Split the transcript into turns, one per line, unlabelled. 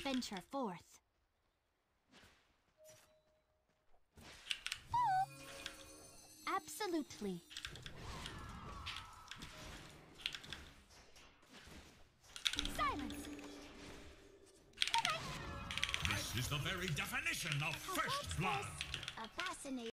venture forth. Absolutely. Silence!
This is the very definition of first blood.
A fascinating